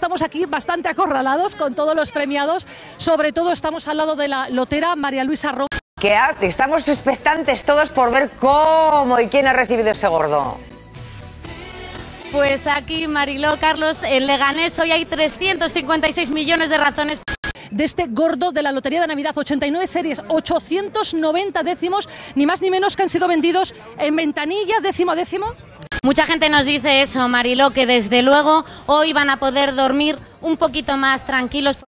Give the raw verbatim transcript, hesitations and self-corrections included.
estamos aquí bastante acorralados con todos los premiados. Sobre todo estamos al lado de la lotera María Luisa Romo. Que estamos expectantes todos por ver cómo y quién ha recibido ese gordo. Pues aquí, Mariló, Carlos, en Leganés hoy hay trescientos cincuenta y seis millones de razones. De este gordo de la Lotería de Navidad, ochenta y nueve series, ochocientos noventa décimos, ni más ni menos que han sido vendidos en ventanilla, décimo a décimo. Mucha gente nos dice eso, Mariló, que desde luego hoy van a poder dormir un poquito más tranquilos.